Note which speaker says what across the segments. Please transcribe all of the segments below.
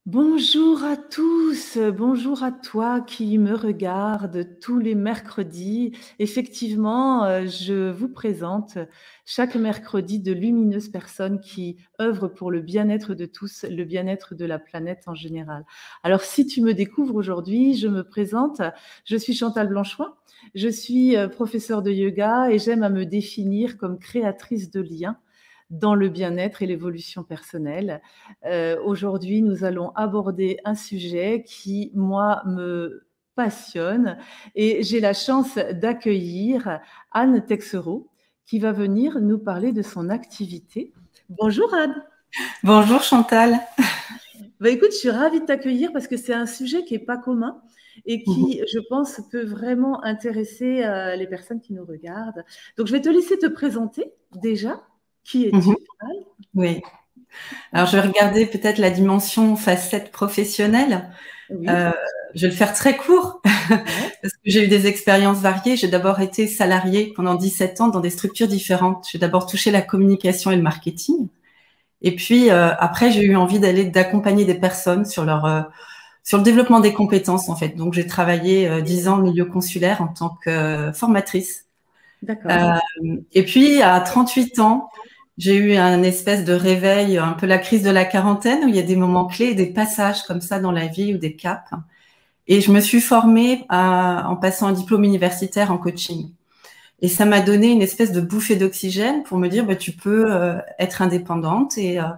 Speaker 1: Bonjour à tous, bonjour à toi qui me regarde tous les mercredis. Effectivement, je vous présente chaque mercredi de lumineuses personnes qui œuvrent pour le bien-être de tous, le bien-être de la planète en général. Alors si tu me découvres aujourd'hui, je me présente, je suis Chantal Blanchoin, je suis, professeure de yoga et j'aime à me définir comme créatrice de liens dans le bien-être et l'évolution personnelle. Aujourd'hui, nous allons aborder un sujet qui, moi, me passionne et j'ai la chance d'accueillir Anne Texereau qui va venir nous parler de son activité. Bonjour Anne.
Speaker 2: Bonjour Chantal.
Speaker 1: Bah, écoute, je suis ravie de t'accueillir parce que c'est un sujet qui n'est pas commun et qui, je pense, peut vraiment intéresser les personnes qui nous regardent. Donc, je vais te laisser te présenter déjà. Qui es-tu, Anne?
Speaker 2: Oui. Alors, je vais regarder peut-être la dimension facette professionnelle.
Speaker 1: Oui.
Speaker 2: Je vais le faire très court parce que j'ai eu des expériences variées. J'ai d'abord été salariée pendant 17 ans dans des structures différentes. J'ai d'abord touché la communication et le marketing. Et puis, après, j'ai eu envie d'accompagner des personnes sur sur le développement des compétences, en fait. Donc, j'ai travaillé 10 ans au milieu consulaire en tant que formatrice.
Speaker 1: D'accord.
Speaker 2: Et puis, à 38 ans, j'ai eu un espèce de réveil, un peu la crise de la quarantaine, où il y a des moments clés, des passages comme ça dans la vie ou des caps. Et je me suis formée en passant un diplôme universitaire en coaching. Et ça m'a donné une espèce de bouffée d'oxygène pour me dire, bah, tu peux être indépendante.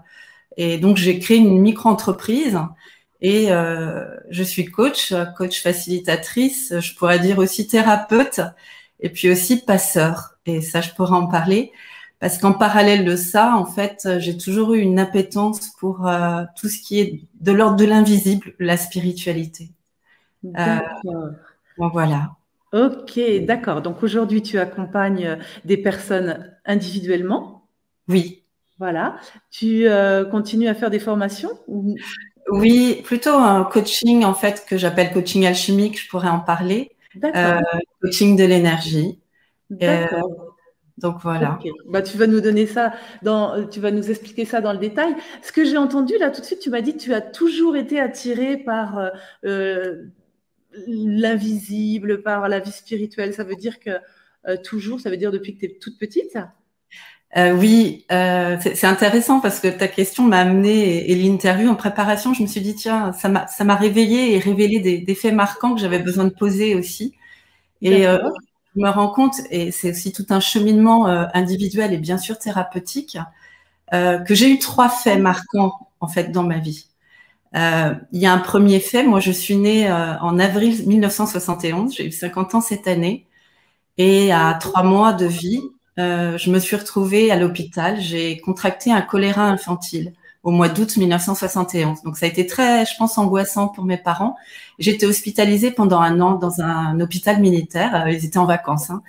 Speaker 2: Et donc, j'ai créé une micro-entreprise. Et je suis coach facilitatrice, je pourrais dire aussi thérapeute, et puis aussi passeur. Et ça, je pourrais en parler. Parce qu'en parallèle de ça, en fait, j'ai toujours eu une appétence pour tout ce qui est de l'ordre de l'invisible, la spiritualité.
Speaker 1: D'accord.
Speaker 2: Bon, voilà.
Speaker 1: Ok, d'accord. Donc aujourd'hui, tu accompagnes des personnes individuellement.
Speaker 2: Oui.
Speaker 1: Voilà. Tu continues à faire des formations
Speaker 2: Oui, plutôt un coaching, en fait, que j'appelle coaching alchimique, je pourrais en parler.
Speaker 1: D'accord.
Speaker 2: Coaching de l'énergie.
Speaker 1: D'accord.
Speaker 2: Donc, voilà.
Speaker 1: Ok. Bah, tu vas nous donner ça tu vas nous expliquer ça dans le détail. Ce que j'ai entendu là tout de suite, tu m'as dit que tu as toujours été attirée par l'invisible, par la vie spirituelle. Ça veut dire que toujours, ça veut dire depuis que tu es toute petite?
Speaker 2: Oui, c'est intéressant parce que ta question m'a amené et l'interview en préparation, je me suis dit, tiens, ça m'a réveillé et révélé des faits marquants que j'avais besoin de poser aussi. Et
Speaker 1: D'accord.
Speaker 2: je me rends compte, et c'est aussi tout un cheminement individuel et bien sûr thérapeutique, que j'ai eu 3 faits marquants en fait dans ma vie. Il y a un premier fait, moi je suis née en avril 1971, j'ai eu 50 ans cette année, et à 3 mois de vie, je me suis retrouvée à l'hôpital. J'ai contracté un choléra infantile au mois d'août 1971. Donc ça a été très, je pense, angoissant pour mes parents. J'étais hospitalisée pendant 1 an dans un hôpital militaire. Ils étaient en vacances. Hein.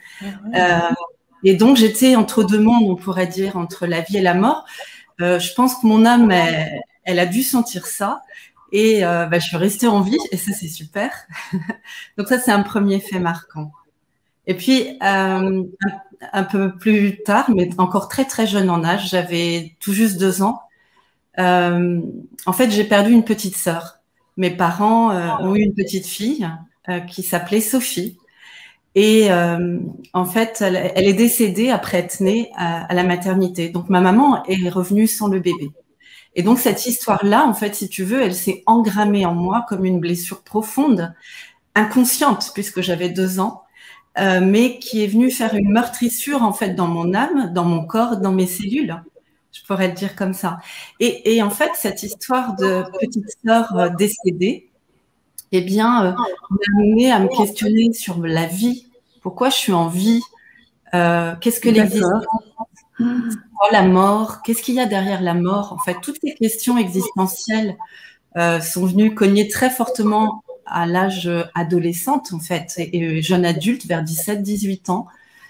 Speaker 2: Et donc j'étais entre deux mondes, on pourrait dire, entre la vie et la mort. Je pense que mon âme, elle a dû sentir ça. Et je suis restée en vie, et ça, c'est super. Donc ça, c'est un premier fait marquant. Et puis, un peu plus tard, mais encore très très jeune en âge, j'avais tout juste 2 ans. En fait, j'ai perdu une petite sœur. Mes parents ont eu une petite fille qui s'appelait Sophie. Et en fait, elle est décédée après être née à la maternité. Donc, ma maman est revenue sans le bébé. Et donc, cette histoire-là, en fait, si tu veux, elle s'est engrammée en moi comme une blessure profonde, inconsciente, puisque j'avais 2 ans. Mais qui est venu faire une meurtrissure en fait dans mon âme, dans mon corps, dans mes cellules. Je pourrais le dire comme ça. Et en fait, cette histoire de petite sœur décédée, eh bien, m'a amené à me questionner sur la vie. Pourquoi je suis en vie? Qu'est-ce que l'existence?
Speaker 1: D'accord.
Speaker 2: C'est quoi la mort? Qu'est-ce qu'il y a derrière la mort? En fait, toutes ces questions existentielles sont venues cogner très fortement à l'âge adolescente, en fait, et jeune adulte, vers 17-18 ans.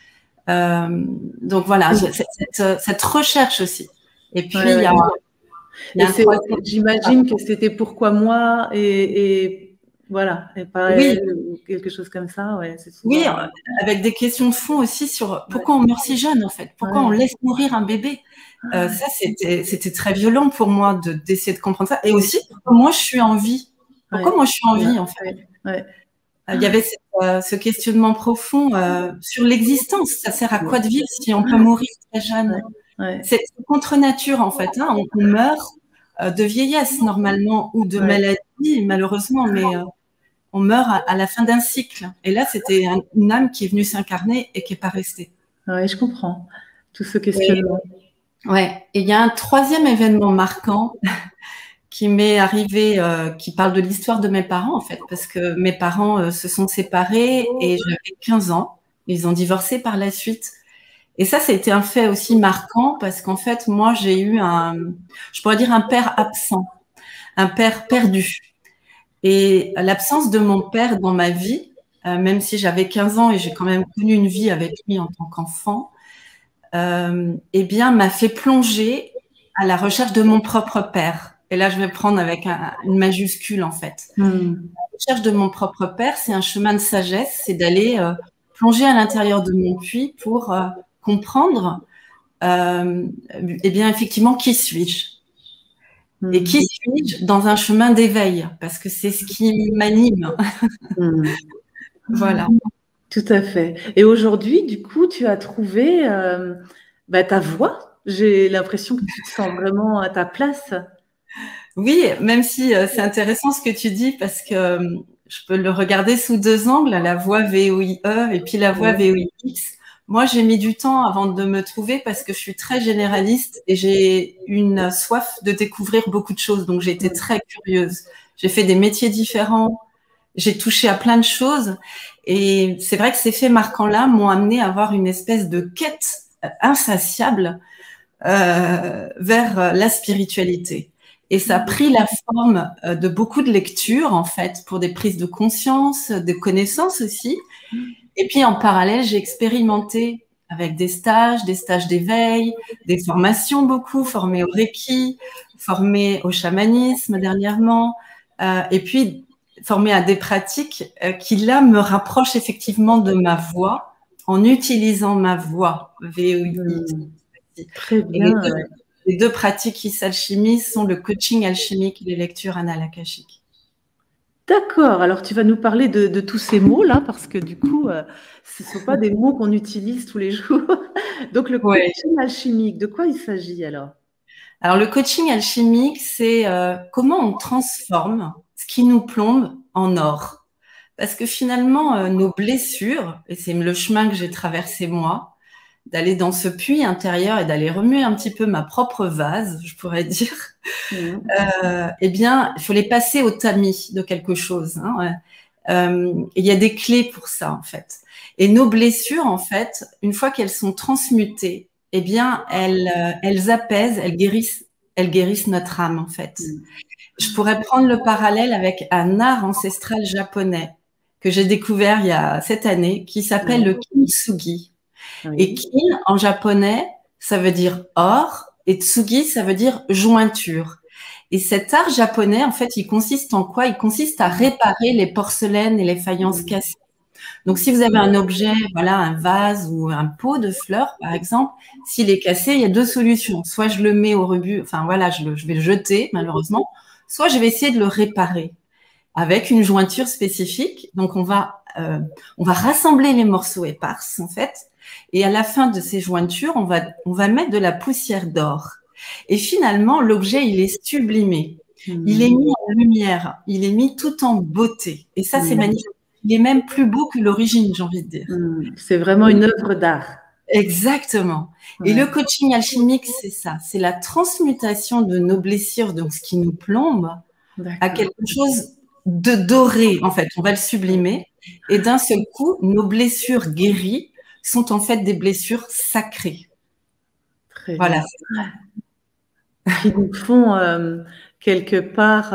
Speaker 2: Donc voilà, cette recherche aussi. Et puis, il y a
Speaker 1: j'imagine que c'était pourquoi moi et Voilà, et pas
Speaker 2: Oui,
Speaker 1: elle ou quelque chose comme ça, ouais, c'est
Speaker 2: oui,
Speaker 1: souvent,
Speaker 2: avec des questions de fond aussi sur
Speaker 1: ouais,
Speaker 2: pourquoi on meurt si jeune, en fait, pourquoi on
Speaker 1: ouais.
Speaker 2: laisse mourir un bébé. Ça, c'était très violent pour moi d'essayer de comprendre ça. Et
Speaker 1: Oui,
Speaker 2: aussi, pourquoi moi je suis en vie. Pourquoi
Speaker 1: ouais,
Speaker 2: moi je suis en
Speaker 1: ouais,
Speaker 2: vie, en fait.
Speaker 1: ouais, ouais.
Speaker 2: Il y avait ce questionnement profond sur l'existence. Ça sert à quoi de vivre si on peut mourir très
Speaker 1: Ouais,
Speaker 2: jeune?
Speaker 1: ouais,
Speaker 2: C'est contre nature, en fait. Hein. On meurt de vieillesse, normalement, ou de
Speaker 1: ouais,
Speaker 2: maladie, malheureusement, mais on meurt à la fin d'un cycle. Et là, c'était une âme qui est venue s'incarner et qui n'est pas restée.
Speaker 1: ouais, je comprends tout ce
Speaker 2: Et,
Speaker 1: questionnement.
Speaker 2: ouais. Et il y a un troisième événement marquant qui m'est arrivé, qui parle de l'histoire de mes parents, en fait, parce que mes parents se sont séparés et j'avais 15 ans. Ils ont divorcé par la suite. Et ça a été un fait aussi marquant parce qu'en fait, moi, j'ai eu je pourrais dire un père absent, un père perdu. Et l'absence de mon père dans ma vie, même si j'avais 15 ans et j'ai quand même connu une vie avec lui en tant qu'enfant, eh bien, m'a fait plonger à la recherche de mon propre père. Et là, je vais prendre avec une majuscule, en fait.
Speaker 1: Hmm.
Speaker 2: La recherche de mon propre père, c'est un chemin de sagesse, c'est d'aller plonger à l'intérieur de mon puits pour comprendre, eh bien, effectivement, qui suis-je? Et
Speaker 1: Hmm.
Speaker 2: qui suis-je dans un chemin d'éveil? Parce que c'est ce qui m'anime.
Speaker 1: Hmm.
Speaker 2: Voilà.
Speaker 1: Tout à fait. Et aujourd'hui, du coup, tu as trouvé bah, ta voix. J'ai l'impression que tu te sens vraiment à ta place.
Speaker 2: Oui, même si c'est intéressant ce que tu dis parce que je peux le regarder sous deux angles, la voix VOIE et puis la voix
Speaker 1: Ouais.
Speaker 2: VOIX. Moi, j'ai mis du temps avant de me trouver parce que je suis très généraliste et j'ai une soif de découvrir beaucoup de choses. Donc, j'ai été très curieuse. J'ai fait des métiers différents. J'ai touché à plein de choses. Et c'est vrai que ces faits marquants-là m'ont amené à avoir une espèce de quête insatiable vers la spiritualité. Et ça a pris la forme de beaucoup de lectures, en fait, pour des prises de conscience, de connaissances aussi. Et puis, en parallèle, j'ai expérimenté avec des stages d'éveil, des formations beaucoup, formées au Reiki, formées au chamanisme dernièrement, et puis formées à des pratiques qui, là, me rapprochent effectivement de ma voix en utilisant ma voix, VOI.
Speaker 1: Hmm. Très
Speaker 2: Et
Speaker 1: bien. Ouais.
Speaker 2: les deux pratiques qui s'alchimisent sont le coaching alchimique et les lectures anal-akashiques.
Speaker 1: D'accord. Alors, tu vas nous parler de tous ces mots-là, parce que du coup, ce ne sont pas des mots qu'on utilise tous les jours. Donc, le
Speaker 2: Ouais.
Speaker 1: coaching alchimique, de quoi il s'agit alors?
Speaker 2: Alors, le coaching alchimique, c'est comment on transforme ce qui nous plombe en or. Parce que finalement, nos blessures, et c'est le chemin que j'ai traversé moi, d'aller dans ce puits intérieur et d'aller remuer un petit peu ma propre vase, je pourrais dire,
Speaker 1: Hmm.
Speaker 2: eh bien, il faut les passer au tamis de quelque chose. Hein, ouais. Il y a des clés pour ça, en fait. Et nos blessures, en fait, une fois qu'elles sont transmutées, eh bien, elles apaisent, elles guérissent notre âme, en fait. Je pourrais prendre le parallèle avec un art ancestral japonais que j'ai découvert il y a cette année, qui s'appelle le kintsugi. Et
Speaker 1: Oui.
Speaker 2: kin, en japonais, ça veut dire or, et tsugi, ça veut dire jointure. Et cet art japonais, en fait, il consiste en quoi? Il consiste à réparer les porcelaines et les faïences cassées. Donc, si vous avez un objet, voilà, un vase ou un pot de fleurs, par exemple, s'il est cassé, il y a deux solutions. Soit je le mets au rebut, enfin voilà, je vais le jeter, malheureusement, soit je vais essayer de le réparer avec une jointure spécifique. Donc, on va rassembler les morceaux éparses, en fait. Et à la fin de ces jointures, on va mettre de la poussière d'or. Et finalement, l'objet, il est sublimé. Il est
Speaker 1: Hmm.
Speaker 2: mis en lumière. Il est mis tout en beauté. Et ça, c'est
Speaker 1: Hmm.
Speaker 2: magnifique. Il est même plus beau que l'origine, j'ai envie de dire.
Speaker 1: Hmm. C'est vraiment une œuvre d'art.
Speaker 2: Exactement. Et le
Speaker 1: Ouais.
Speaker 2: coaching alchimique, c'est ça. C'est la transmutation de nos blessures, donc ce qui nous plombe, à
Speaker 1: D'accord.
Speaker 2: quelque chose de doré, en fait. On va le sublimer. Et d'un seul coup, nos blessures guéries sont en fait des blessures sacrées.
Speaker 1: Très
Speaker 2: Voilà.
Speaker 1: bien. Qui nous font quelque part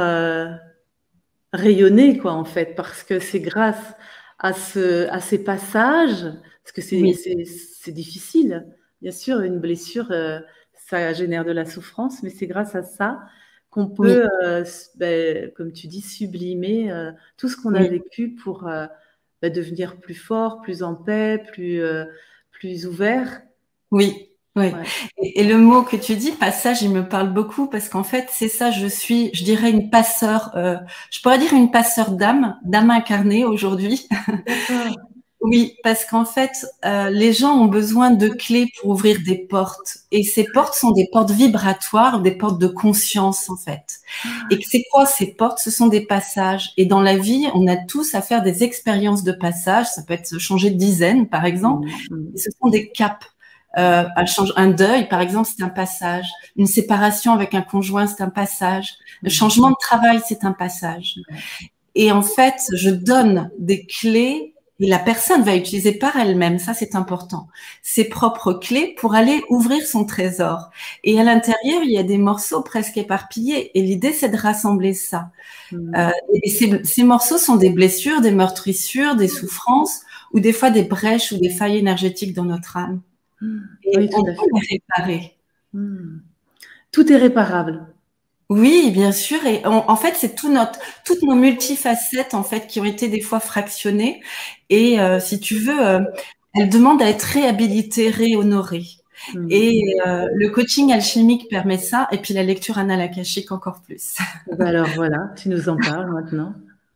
Speaker 1: rayonner, quoi, en fait, parce que c'est grâce à ces passages, parce que
Speaker 2: Oui,
Speaker 1: c'est difficile. Bien sûr, une blessure, ça génère de la souffrance, mais c'est grâce à ça qu'on
Speaker 2: Oui,
Speaker 1: peut, comme tu dis, sublimer tout ce qu'on a
Speaker 2: oui,
Speaker 1: vécu pour devenir plus fort, plus en paix, plus ouvert.
Speaker 2: oui, oui.
Speaker 1: Ouais.
Speaker 2: Et le mot que tu dis, passage, il me parle beaucoup parce qu'en fait, c'est ça, je dirais une passeur, je pourrais dire une passeur d'âme incarnée aujourd'hui.
Speaker 1: D'accord.
Speaker 2: Oui, parce qu'en fait, les gens ont besoin de clés pour ouvrir des portes. Et ces portes sont des portes vibratoires, des portes de conscience, en fait. Et que c'est quoi ces portes? Ce sont des passages. Et dans la vie, on a tous à faire des expériences de passage. Ça peut être changer de dizaine, par exemple. Et ce sont des caps. Un deuil, par exemple, c'est un passage. Une séparation avec un conjoint, c'est un passage. Le changement de travail, c'est un passage. Et en fait, je donne des clés et la personne va utiliser par elle-même, ça c'est important, ses propres clés pour aller ouvrir son trésor. Et à l'intérieur, il y a des morceaux presque éparpillés. Et l'idée, c'est de rassembler ça. Et ces morceaux sont des blessures, des meurtrissures, des souffrances, ou des fois des brèches ou des failles énergétiques dans notre âme. Et
Speaker 1: Oui,
Speaker 2: on
Speaker 1: tout à
Speaker 2: peut
Speaker 1: fait.
Speaker 2: les réparer.
Speaker 1: Tout est réparable.
Speaker 2: Oui, bien sûr. Et en fait, c'est toutes nos multifacettes en fait qui ont été des fois fractionnées. Et si tu veux, elles demandent à être réhabilitées, réhonorées. Et le coaching alchimique permet ça. Et puis la lecture anale akashique encore plus.
Speaker 1: Alors voilà, tu nous en parles maintenant.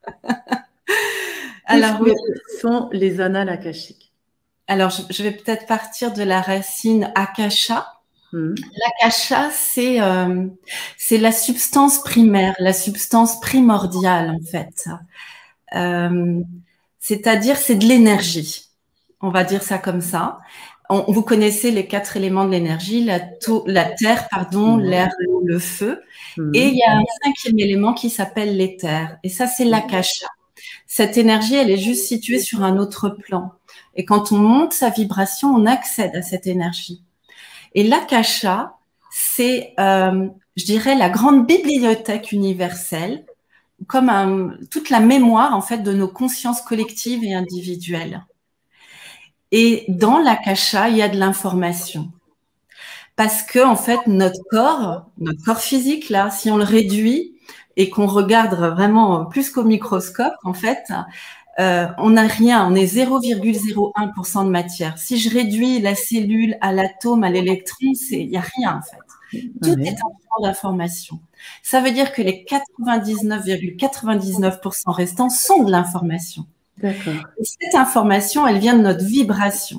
Speaker 1: Qu'est-ce
Speaker 2: Alors oui.
Speaker 1: que sont les annales akashiques?
Speaker 2: Alors je vais peut-être partir de la racine akasha. L'akasha, c'est la substance primaire, la substance primordiale en fait. C'est-à-dire, c'est de l'énergie. On va dire ça comme ça. Vous connaissez les 4 éléments de l'énergie, la terre, pardon, l'air, l'eau, le feu. Et il y a un 5e élément qui s'appelle l'éther. Et ça, c'est l'akasha. Cette énergie, elle est juste située sur un autre plan. Et quand on monte sa vibration, on accède à cette énergie. Et l'akasha, c'est, je dirais, la grande bibliothèque universelle, comme toute la mémoire en fait de nos consciences collectives et individuelles. Et dans l'akasha, il y a de l'information. Parce que en fait, notre corps physique là, si on le réduit et qu'on regarde vraiment plus qu'au microscope, en fait, on n'a rien, on est 0,01% de matière. Si je réduis la cellule à l'atome, à l'électron, il n'y a rien en fait. Tout est en forme d'information. Ça veut dire que les 99,99% restants sont de l'information.
Speaker 1: D'accord.
Speaker 2: Et cette information, elle vient de notre vibration.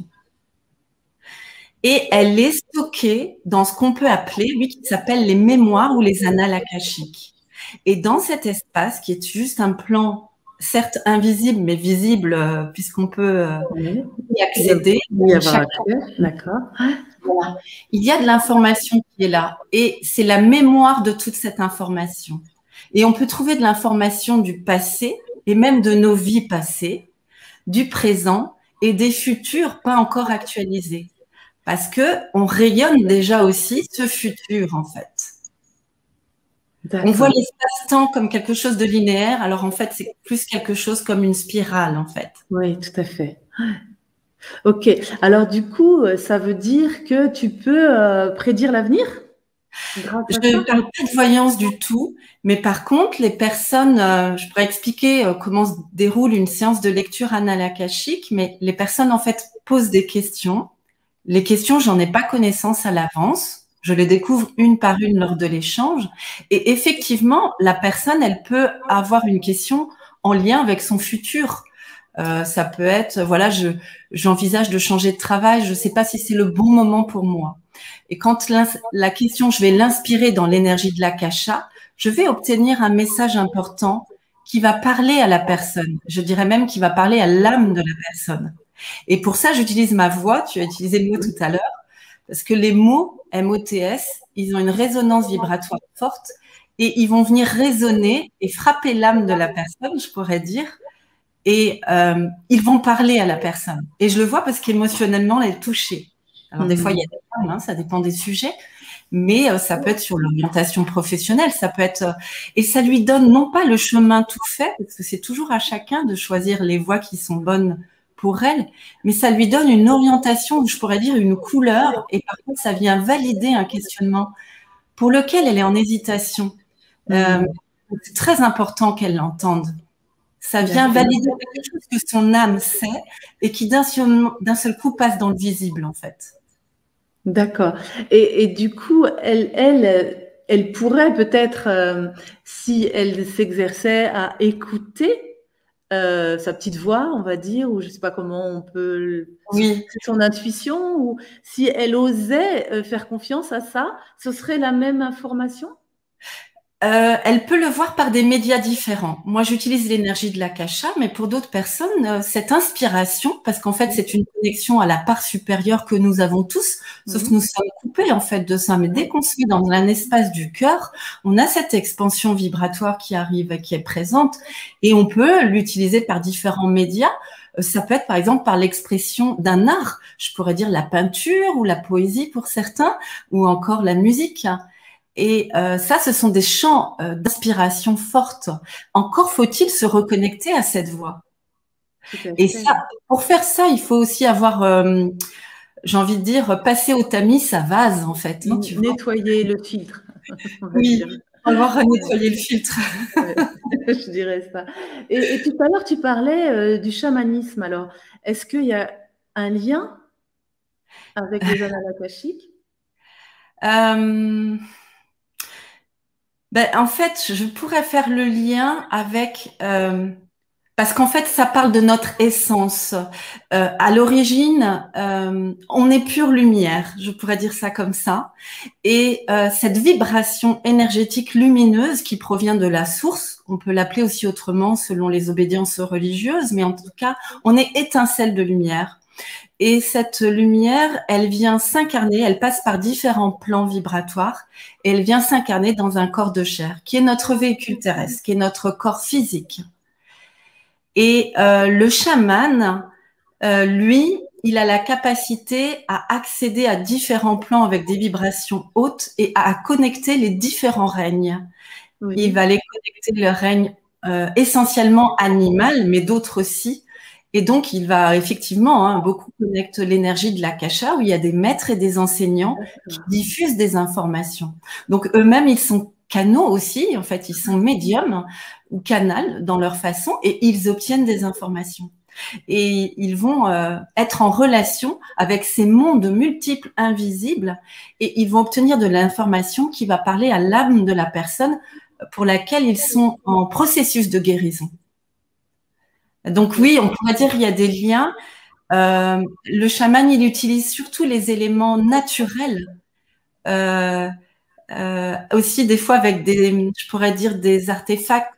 Speaker 2: Et elle est stockée dans ce qu'on peut appeler, oui, qui s'appelle les mémoires ou les annales akashiques. Et dans cet espace, qui est juste un plan, certes invisible, mais visible, puisqu'on peut y accéder.
Speaker 1: Y avoir accès, d'accord.
Speaker 2: Voilà. Il y a de l'information qui est là. Et c'est la mémoire de toute cette information. Et on peut trouver de l'information du passé, et même de nos vies passées, du présent et des futurs pas encore actualisés. Parce que on rayonne déjà aussi ce futur, en fait. On voit l'espace-temps comme quelque chose de linéaire, alors en fait, c'est plus quelque chose comme une spirale, en fait.
Speaker 1: Oui, tout à fait. Ok, alors du coup, ça veut dire que tu peux prédire l'avenir grâce à
Speaker 2: Je
Speaker 1: ça?
Speaker 2: ne parle pas de voyance du tout, mais par contre, les personnes, je pourrais expliquer comment se déroule une séance de lecture anale akashique, mais les personnes, en fait, posent des questions. Les questions, j'en ai pas connaissance à l'avance. Je les découvre une par une lors de l'échange. Et effectivement, la personne, elle peut avoir une question en lien avec son futur. Ça peut être, voilà, j'envisage de changer de travail, je ne sais pas si c'est le bon moment pour moi. Et quand la question, je vais l'inspirer dans l'énergie de l'akasha, je vais obtenir un message important qui va parler à la personne. Je dirais même qui va parler à l'âme de la personne. Et pour ça, j'utilise ma voix. Tu as utilisé le mot tout à l'heure. Parce que les mots MOTS, ils ont une résonance vibratoire forte et ils vont venir résonner et frapper l'âme de la personne, je pourrais dire. Et ils vont parler à la personne. Et je le vois parce qu'émotionnellement, elle est touchée. Alors, des fois, il y a des femmes, hein, ça dépend des sujets. Mais ça peut être sur l'orientation professionnelle, ça peut être… et ça lui donne non pas le chemin tout fait, parce que c'est toujours à chacun de choisir les voies qui sont bonnes pour elle, mais ça lui donne une orientation, je pourrais dire une couleur, et par contre, ça vient valider un questionnement pour lequel elle est en hésitation. C'est très important qu'elle l'entende. Ça vient valider quelque chose que son âme sait et qui d'un seul coup passe dans le visible, en fait.
Speaker 1: D'accord. Et du coup, elle pourrait peut-être, si elle s'exerçait à écouter sa petite voix, on va dire, ou je ne sais pas comment on peut,
Speaker 2: Oui.
Speaker 1: son intuition, ou si elle osait faire confiance à ça, ce serait la même information?
Speaker 2: Elle peut le voir par des médias différents. Moi, j'utilise l'énergie de l'akasha, mais pour d'autres personnes, cette inspiration, parce qu'en fait, c'est une connexion à la part supérieure que nous avons tous, sauf que nous sommes coupés en fait de ça. Mais dès qu'on se met dans un espace du cœur, on a cette expansion vibratoire qui arrive et qui est présente, et on peut l'utiliser par différents médias. Ça peut être par exemple par l'expression d'un art. Je pourrais dire la peinture ou la poésie pour certains, ou encore la musique. Et ça, ce sont des champs d'inspiration forte. Encore faut-il se reconnecter à cette voix. Et ça, pour faire ça, il faut aussi avoir, j'ai envie de dire, passer au tamis sa vase, en fait. Hein,
Speaker 1: nettoyer le filtre.
Speaker 2: Oui, avoir nettoyer le filtre.
Speaker 1: Je dirais ça. Et tout à l'heure, tu parlais du chamanisme. Alors, est-ce qu'il y a un lien avec les annales akashiques?
Speaker 2: En fait, je pourrais faire le lien avec, parce qu'en fait, ça parle de notre essence. À l'origine, on est pure lumière, je pourrais dire ça comme ça. Et cette vibration énergétique lumineuse qui provient de la source, on peut l'appeler aussi autrement selon les obédiences religieuses, mais en tout cas, on est étincelle de lumière. Et cette lumière, elle vient s'incarner, elle passe par différents plans vibratoires et elle vient s'incarner dans un corps de chair, qui est notre véhicule terrestre, qui est notre corps physique. Et le chaman, lui, il a la capacité à accéder à différents plans avec des vibrations hautes et à connecter les différents règnes. Oui. Il va les connecter le règne essentiellement animal, mais d'autres aussi. Et donc, il va effectivement beaucoup connecter l'énergie de l'akasha, où il y a des maîtres et des enseignants qui diffusent des informations. Donc, eux-mêmes, ils sont canaux aussi. En fait, ils sont médiums ou canals dans leur façon et ils obtiennent des informations. Et ils vont être en relation avec ces mondes multiples invisibles et ils vont obtenir de l'information qui va parler à l'âme de la personne pour laquelle ils sont en processus de guérison. Donc oui, on pourrait dire qu'il y a des liens. Le chaman, il utilise surtout les éléments naturels, aussi des fois avec des, je pourrais dire des artefacts.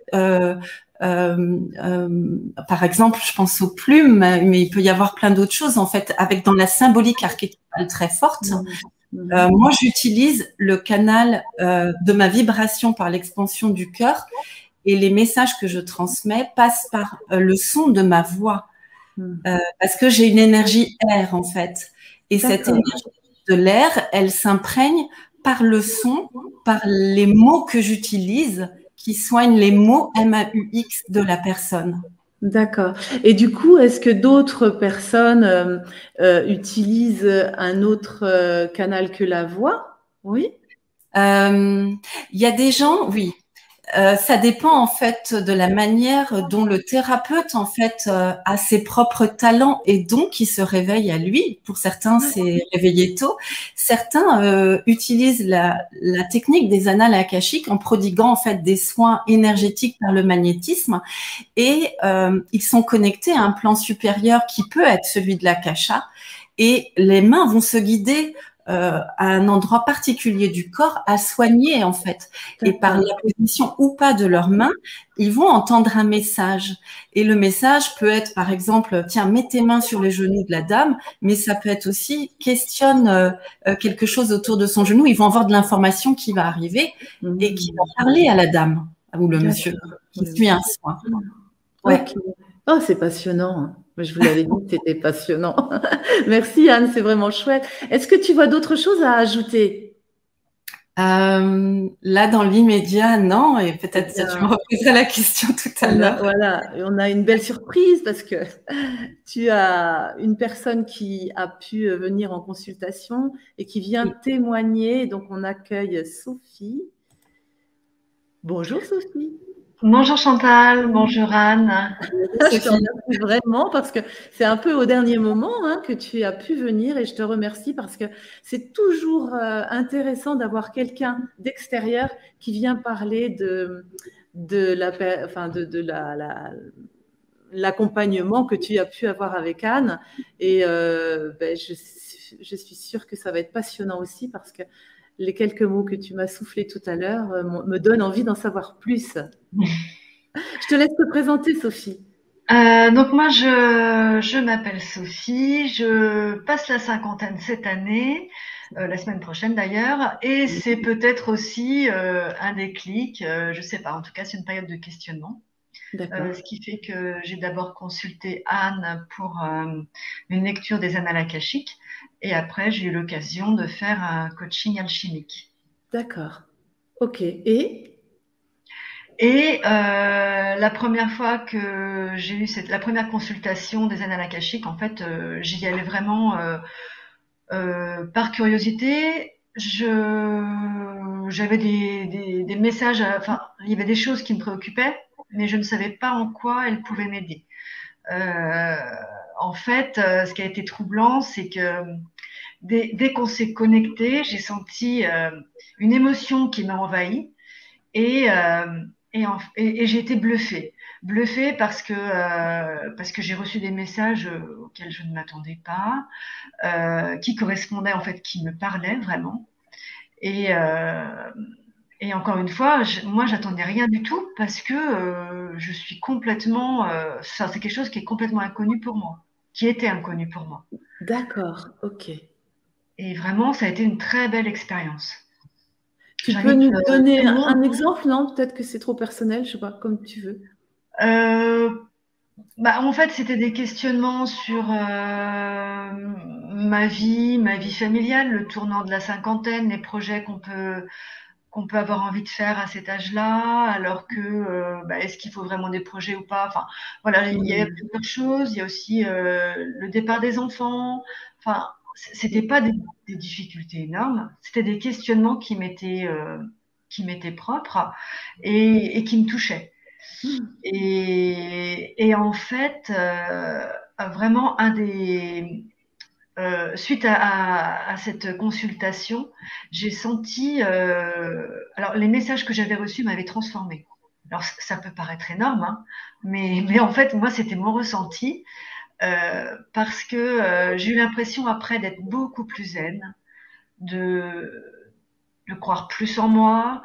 Speaker 2: Par exemple, je pense aux plumes, mais il peut y avoir plein d'autres choses en fait, avec dans la symbolique archétypale très forte. Moi, j'utilise le canal de ma vibration par l'expansion du cœur. Et les messages que je transmets passent par le son de ma voix. Parce que j'ai une énergie air, en fait. Et cette énergie de l'air, elle s'imprègne par le son, par les mots que j'utilise, qui soignent les mots MAUX de la personne.
Speaker 1: D'accord. Et du coup, est-ce que d'autres personnes utilisent un autre canal que la voix? Oui.
Speaker 2: Il y a des gens, oui. Ça dépend en fait de la manière dont le thérapeute en fait a ses propres talents et dons qui se réveillent à lui. Pour certains, c'est réveillé tôt. Certains utilisent la technique des annales akashiques en prodiguant en fait des soins énergétiques par le magnétisme et ils sont connectés à un plan supérieur qui peut être celui de l'akasha et les mains vont se guider à un endroit particulier du corps à soigner en fait. Et par la position ou pas de leurs mains, ils vont entendre un message. Et le message peut être par exemple, tiens, mets tes mains sur les genoux de la dame, mais ça peut être aussi questionne quelque chose autour de son genou. Ils vont avoir de l'information qui va arriver et qui va parler à la dame ou le monsieur qui suit un soin.
Speaker 1: Ouais. Okay. Oh, c'est passionnant. Je vous l'avais dit, c'était passionnant. Merci Anne, c'est vraiment chouette. Est-ce que tu vois d'autres choses à ajouter?
Speaker 2: Là, dans l'immédiat, non. Et peut-être que tu me reposeras la question tout à l'heure.
Speaker 1: Voilà, on a une belle surprise parce que tu as une personne qui a pu venir en consultation et qui vient témoigner. Donc, on accueille Sophie. Bonjour Sophie.
Speaker 3: Bonjour Chantal, bonjour Anne.
Speaker 1: Je te remercie vraiment parce que c'est un peu au dernier moment hein, que tu as pu venir et je te remercie parce que c'est toujours intéressant d'avoir quelqu'un d'extérieur qui vient parler de l'accompagnement que tu as pu avoir avec Anne. Et je suis sûre que ça va être passionnant aussi parce que les quelques mots que tu m'as soufflés tout à l'heure me donnent envie d'en savoir plus. Je te laisse te présenter, Sophie.
Speaker 3: Donc moi je m'appelle Sophie, je passe la cinquantaine cette année, la semaine prochaine d'ailleurs, et c'est peut-être aussi un déclic, je sais pas, en tout cas c'est une période de questionnement. Ce qui fait que j'ai d'abord consulté Anne pour une lecture des annales akashiques et après j'ai eu l'occasion de faire un coaching alchimique.
Speaker 1: D'accord. Ok.
Speaker 3: Et la première fois que j'ai eu la première consultation des annales akashiques, en fait, j'y allais vraiment par curiosité. J'avais des messages, enfin, il y avait des choses qui me préoccupaient, mais je ne savais pas en quoi elles pouvaient m'aider. Euh, En fait, ce qui a été troublant, c'est que dès qu'on s'est connecté, j'ai senti une émotion qui m'a envahie et, et j'ai été bluffée. Bluffée parce que j'ai reçu des messages auxquels je ne m'attendais pas, qui correspondaient en fait, qui me parlaient vraiment. Et, euh, et encore une fois, moi, j'attendais rien du tout parce que je suis complètement. Ça, c'est quelque chose qui est complètement inconnu pour moi, qui était inconnu pour moi.
Speaker 1: D'accord. Ok.
Speaker 3: Et vraiment, ça a été une très belle expérience.
Speaker 1: Tu peux
Speaker 3: J'invite
Speaker 1: nous donner
Speaker 3: tout le monde.
Speaker 1: un exemple? Non, peut-être que c'est trop personnel. Je sais pas, comme tu veux.
Speaker 3: Euh, Bah, en fait, c'était des questionnements sur ma vie familiale, le tournant de la cinquantaine, les projets qu'on peut avoir envie de faire à cet âge-là, alors que bah, est-ce qu'il faut vraiment des projets ou pas? Enfin, voilà, il y a plusieurs choses. Il y a aussi le départ des enfants. Enfin, c'était pas des difficultés énormes, c'était des questionnements qui m'étaient propres et qui me touchaient. Et en fait, vraiment suite à cette consultation, j'ai senti, alors les messages que j'avais reçus m'avaient transformée. Alors ça peut paraître énorme, hein, mais en fait moi c'était mon ressenti parce que j'ai eu l'impression après d'être beaucoup plus zen, de, de croire plus en moi,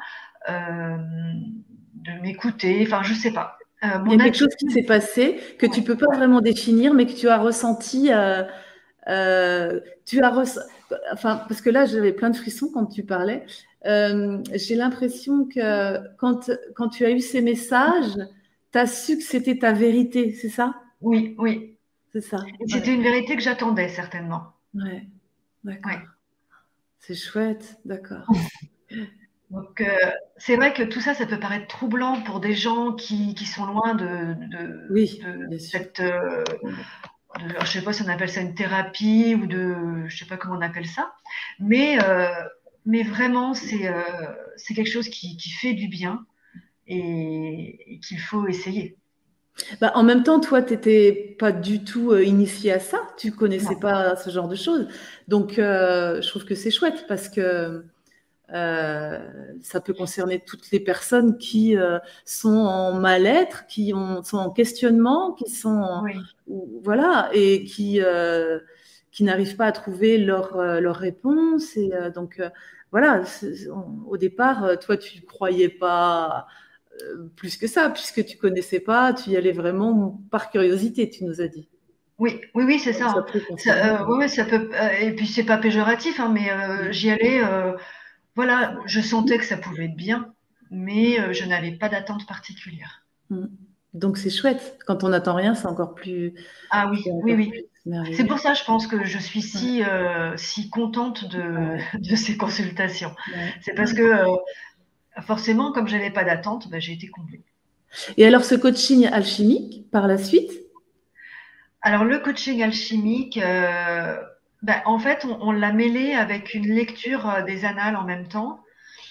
Speaker 3: de m'écouter. Enfin je sais pas.
Speaker 1: Il y a
Speaker 3: Mon
Speaker 1: quelque chose qui
Speaker 3: attitude.
Speaker 1: s'est passé que tu peux pas vraiment définir, mais que tu as ressenti. Tu as enfin, parce que là, j'avais plein de frissons quand tu parlais. J'ai l'impression que quand tu as eu ces messages, tu as su que c'était ta vérité, c'est ça?
Speaker 3: Oui, oui.
Speaker 1: C'est ça.
Speaker 3: Et
Speaker 1: Ouais.
Speaker 3: c'était une vérité que j'attendais certainement.
Speaker 1: Ouais. D'accord.
Speaker 3: Ouais.
Speaker 1: C'est chouette. D'accord.
Speaker 3: Donc c'est vrai que tout ça, ça peut paraître troublant pour des gens qui sont loin
Speaker 1: Oui,
Speaker 3: de
Speaker 1: bien sûr.
Speaker 3: cette, alors, je sais pas si on appelle ça une thérapie ou je sais pas comment on appelle ça, mais euh, mais vraiment c'est quelque chose qui fait du bien et qu'il faut essayer.
Speaker 1: Bah, en même temps, toi, tu n'étais pas du tout initié à ça. Tu connaissais
Speaker 3: Non.
Speaker 1: pas ce genre de choses. Donc, je trouve que c'est chouette parce que ça peut concerner toutes les personnes qui sont en mal-être, sont en questionnement,
Speaker 3: Oui.
Speaker 1: voilà, et qui n'arrivent pas à trouver leur réponse. Et donc, voilà, au départ, toi, tu ne croyais pas plus que ça, puisque tu connaissais pas, tu y allais vraiment par curiosité, tu nous as dit.
Speaker 3: Oui, oui, oui, c'est ça,
Speaker 1: Donc, ça
Speaker 3: hein.
Speaker 1: peut concerner.
Speaker 3: Oui, oui, ça peut. Et puis c'est pas péjoratif, hein, mais j'y allais. Voilà, je sentais que ça pouvait être bien, mais je n'avais pas d'attente particulière.
Speaker 1: Mm. Donc, c'est chouette. Quand on n'attend rien, c'est encore plus,
Speaker 3: Ah oui,
Speaker 1: c'est
Speaker 3: oui,
Speaker 1: encore
Speaker 3: oui.
Speaker 1: plus
Speaker 3: C'est
Speaker 1: merveilleux.
Speaker 3: pour ça, je pense que je suis
Speaker 1: Ouais,
Speaker 3: si contente
Speaker 1: ouais,
Speaker 3: de ces consultations.
Speaker 1: ouais.
Speaker 3: C'est parce que forcément, comme j'avais pas d'attente, bah, j'ai été comblée.
Speaker 1: Et alors, ce coaching alchimique, par la suite,
Speaker 3: Alors le coaching alchimique, bah, en fait, on l'a mêlé avec une lecture des annales en même temps.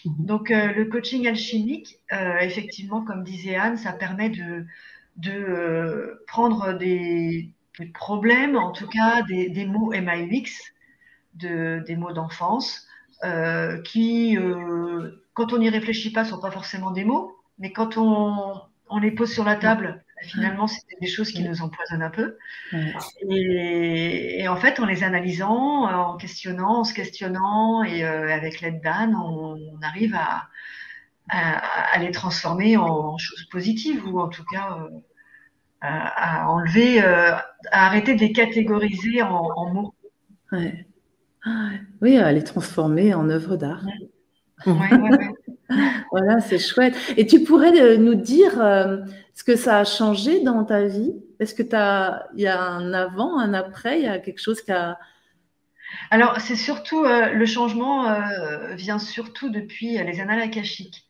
Speaker 3: Donc, le coaching alchimique, effectivement, comme disait Anne, ça permet de prendre des problèmes, en tout cas des mots MAUX, des mots d'enfance, qui, quand on n'y réfléchit pas, sont pas forcément des mots, mais quand on les pose sur la table, finalement, c'est des choses qui nous empoisonnent un peu. Et en fait, en les analysant, en se questionnant, et avec l'aide d'Anne, on arrive à les transformer en choses positives, ou en tout cas à enlever, à arrêter de les catégoriser en mots.
Speaker 1: Ouais. Oui, à les transformer en œuvres d'art.
Speaker 3: Ouais.
Speaker 1: Voilà, c'est chouette. Et tu pourrais nous dire ce que ça a changé dans ta vie? Est-ce que il y a un avant, un après, il y a quelque chose qui a…
Speaker 3: Alors, c'est surtout, le changement vient surtout depuis les annales akashiques.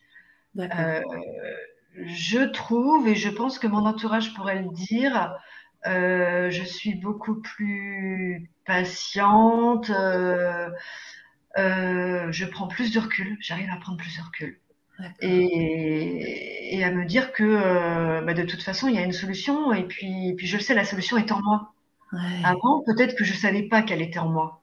Speaker 3: Je trouve, et je pense que mon entourage pourrait le dire, je suis beaucoup plus patiente, je prends plus de recul, j'arrive à prendre plus de recul. Et à me dire que de toute façon, il y a une solution, et puis je le sais, la solution est en moi. Avant, peut-être que je savais pas qu'elle était en moi.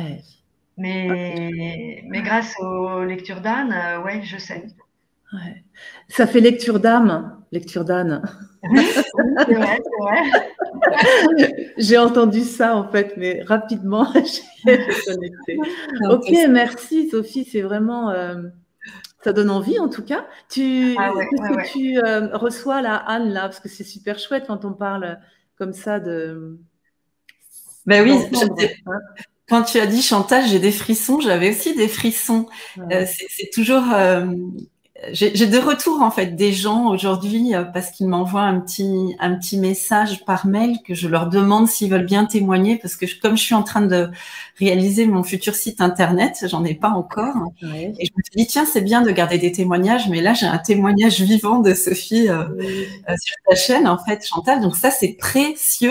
Speaker 3: Mais grâce aux lectures d'Anne, ouais, je sais.
Speaker 1: Ouais. Ça fait lecture d'âme, lecture d'Anne.
Speaker 3: Oui, c'est vrai, c'est vrai.
Speaker 1: J'ai entendu ça en fait, mais rapidement, j'ai connecté. Ok, merci Sophie, c'est vraiment… ça donne envie en tout cas. Qu'est-ce que tu reçois là, Anne, là, parce que c'est super chouette quand on parle comme ça de…
Speaker 2: Ben oui, quand tu as dit Chantal, j'ai des frissons, j'avais aussi des frissons. C'est toujours… j'ai de retours en fait des gens aujourd'hui parce qu'ils m'envoient un petit message par mail que je leur demande s'ils veulent bien témoigner, parce que comme je suis en train de réaliser mon futur site internet, j'en ai pas encore, et je me suis dit tiens, c'est bien de garder des témoignages, mais là j'ai un témoignage vivant de Sophie sur ta chaîne en fait, Chantal, donc ça c'est précieux.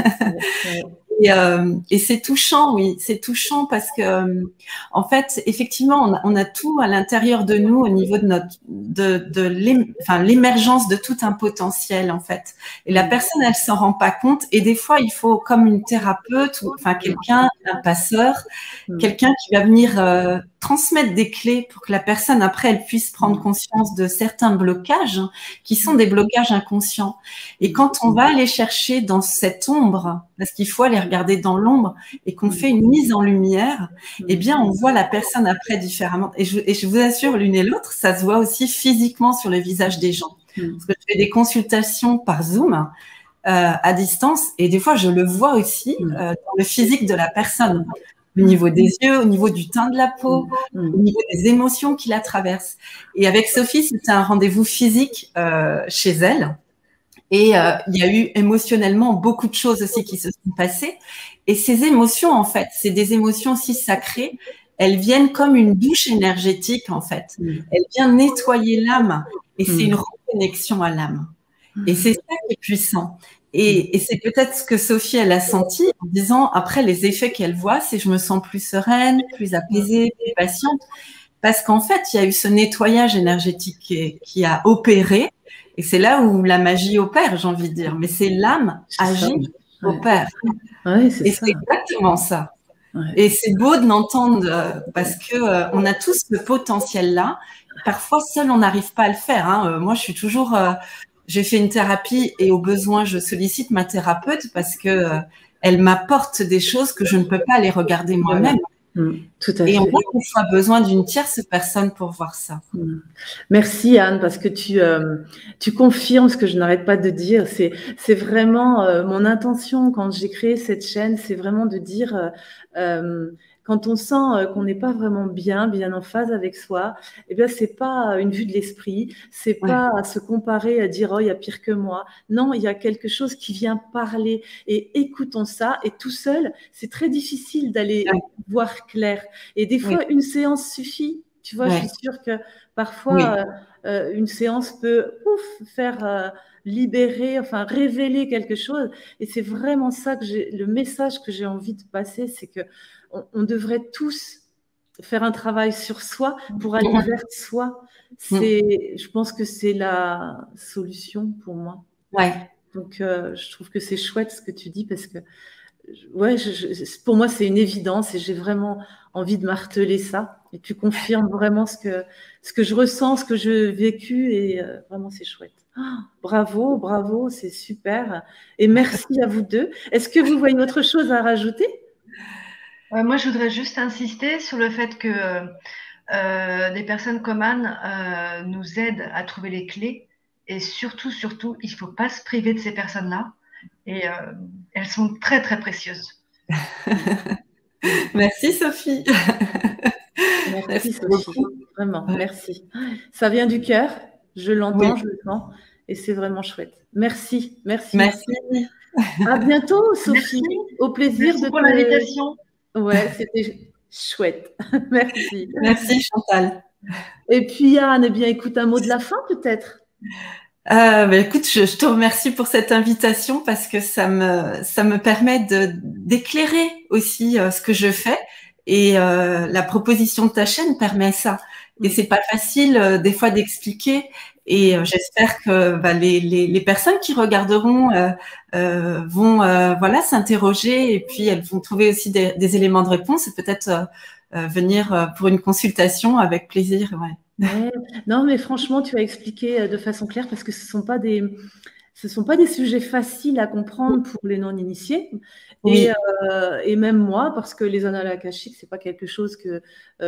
Speaker 2: Et c'est touchant, oui, c'est touchant parce que, en fait, effectivement, on a tout à l'intérieur de nous au niveau de l'émergence de tout un potentiel, en fait. Et la personne, elle s'en rend pas compte. Et des fois, il faut comme une thérapeute ou quelqu'un, un passeur, quelqu'un qui va venir transmettre des clés pour que la personne, après, elle puisse prendre conscience de certains blocages qui sont des blocages inconscients. Et quand on va aller chercher dans cette ombre, parce qu'il faut aller regarder dans l'ombre, et qu'on fait une mise en lumière, eh bien, on voit la personne après différemment. Et je vous assure, l'une et l'autre, ça se voit aussi physiquement sur le visage des gens. Parce que je fais des consultations par Zoom à distance, et des fois, je le vois aussi dans le physique de la personne. Au niveau des yeux, au niveau du teint de la peau, au niveau des émotions qui la traversent. Et avec Sophie, c'était un rendez-vous physique chez elle. Et il y a eu émotionnellement beaucoup de choses aussi qui se sont passées. Et ces émotions, en fait, c'est des émotions aussi sacrées. Elles viennent comme une douche énergétique, en fait. Elles viennent nettoyer l'âme. Et c'est une reconnexion à l'âme. Et c'est ça qui est puissant. Et c'est peut-être ce que Sophie, elle a senti en disant, après, les effets qu'elle voit, c'est je me sens plus sereine, plus apaisée, plus patiente. Parce qu'en fait, il y a eu ce nettoyage énergétique qui a opéré. Et c'est là où la magie opère, j'ai envie de dire. Mais c'est l'âme agit, opère. Et c'est exactement ça. Et c'est beau de l'entendre parce que on a tous ce potentiel-là. Parfois, seul, on n'arrive pas à le faire. Hein. Moi, je suis toujours… j'ai fait une thérapie et au besoin, je sollicite ma thérapeute parce que elle m'apporte des choses que je ne peux pas aller regarder moi-même.
Speaker 1: Tout à fait.
Speaker 2: Et on voit qu'on a besoin d'une tierce personne pour voir ça.
Speaker 1: Merci Anne, parce que tu confirmes ce que je n'arrête pas de dire. C'est vraiment mon intention quand j'ai créé cette chaîne, c'est vraiment de dire quand on sent qu'on n'est pas vraiment bien en phase avec soi, eh bien c'est pas une vue de l'esprit, c'est pas à se comparer, à dire oh il y a pire que moi. Non, il y a quelque chose qui vient parler et écoutons ça. Et tout seul, c'est très difficile d'aller voir clair. Et des fois, une séance suffit. Tu vois, je suis sûre que parfois, une séance peut faire libérer, enfin révéler quelque chose. Et c'est vraiment ça que le message que j'ai envie de passer, c'est que on devrait tous faire un travail sur soi pour aller vers soi. Je pense que c'est la solution pour moi.
Speaker 2: Ouais.
Speaker 1: Donc, je trouve que c'est chouette ce que tu dis parce que, ouais, pour moi, c'est une évidence et j'ai vraiment envie de marteler ça. Et tu confirmes vraiment ce que je ressens, ce que j'ai vécu et vraiment, c'est chouette. Bravo, bravo, c'est super. Et merci à vous deux. Est-ce que vous voyez autre chose à rajouter?
Speaker 3: Moi, je voudrais juste insister sur le fait que des personnes comme Anne nous aident à trouver les clés. Et surtout, surtout, il ne faut pas se priver de ces personnes-là. Et elles sont très, très précieuses.
Speaker 2: Merci Sophie.
Speaker 1: Merci Sophie. Vraiment, merci. Ça vient du cœur, je l'entends, je le sens. Et c'est vraiment chouette. Merci, merci.
Speaker 2: Merci.
Speaker 1: À bientôt Sophie.
Speaker 3: Merci.
Speaker 1: Au plaisir
Speaker 3: Merci pour l'invitation.
Speaker 1: Ouais, c'était chouette. Merci.
Speaker 2: Merci Chantal.
Speaker 1: Et puis Anne, eh bien écoute un mot de la fin peut-être.
Speaker 2: Écoute, je te remercie pour cette invitation parce que ça me permet d'éclairer aussi ce que je fais et la proposition de ta chaîne permet ça. Et c'est pas facile des fois d'expliquer et j'espère que les personnes qui regarderont vont voilà s'interroger et puis elles vont trouver aussi des éléments de réponse et peut-être venir pour une consultation avec plaisir. Ouais.
Speaker 1: Ouais. Non, mais franchement, tu as expliqué de façon claire parce que ce sont pas des sujets faciles à comprendre pour les non-initiés.
Speaker 2: Oui.
Speaker 1: Et même moi, parce que les annales akashiques, c'est pas quelque chose que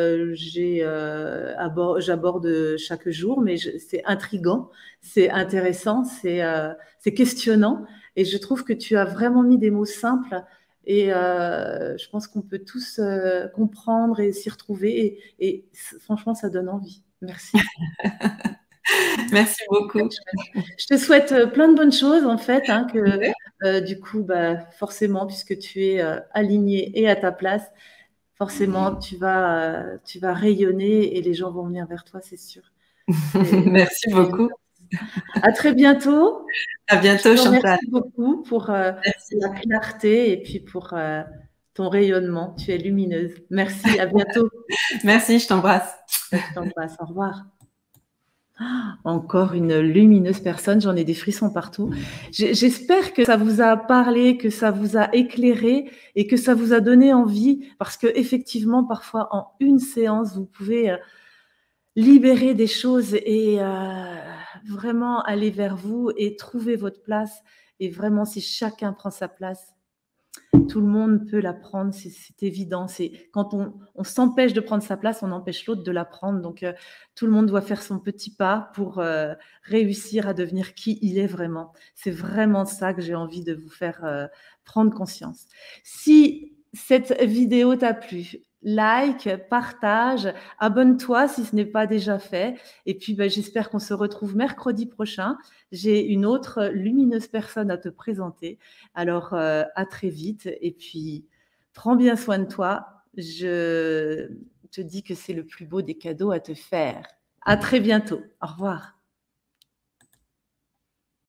Speaker 1: j'aborde chaque jour, mais c'est intriguant, c'est intéressant, c'est questionnant. Et je trouve que tu as vraiment mis des mots simples. Et je pense qu'on peut tous comprendre et s'y retrouver. Et franchement, ça donne envie. Merci.
Speaker 2: Merci beaucoup.
Speaker 1: Je te souhaite plein de bonnes choses, en fait, hein, que du coup, forcément, puisque tu es aligné et à ta place, forcément, tu vas rayonner et les gens vont venir vers toi, c'est sûr.
Speaker 2: Merci beaucoup.
Speaker 1: À très bientôt.
Speaker 2: À bientôt, Chantal.
Speaker 1: Merci beaucoup pour la clarté et puis pour ton rayonnement. Tu es lumineuse. Merci, à bientôt.
Speaker 2: Merci, je t'embrasse.
Speaker 1: Je t'embrasse, au revoir. Encore une lumineuse personne, j'en ai des frissons partout. J'espère que ça vous a parlé, que ça vous a éclairé et que ça vous a donné envie, parce que effectivement, parfois en une séance, vous pouvez libérer des choses et vraiment aller vers vous et trouver votre place. Et vraiment, si chacun prend sa place, tout le monde peut la prendre, c'est évident. Quand on s'empêche de prendre sa place, on empêche l'autre de la prendre. Donc, tout le monde doit faire son petit pas pour réussir à devenir qui il est vraiment. C'est vraiment ça que j'ai envie de vous faire prendre conscience. Si cette vidéo t'a plu, like, partage, abonne-toi si ce n'est pas déjà fait. Et puis, j'espère qu'on se retrouve mercredi prochain. J'ai une autre lumineuse personne à te présenter. Alors, à très vite. Et puis, prends bien soin de toi. Je te dis que c'est le plus beau des cadeaux à te faire. À très bientôt. Au revoir.